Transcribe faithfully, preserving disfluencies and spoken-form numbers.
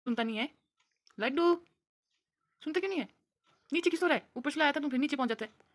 सुनता नहीं है? लड्डू, सुनता क्यों नहीं है? नीचे क्यों सो रहा है? ऊपर से लाया था तुम फिर नीचे पहुँच जाता है।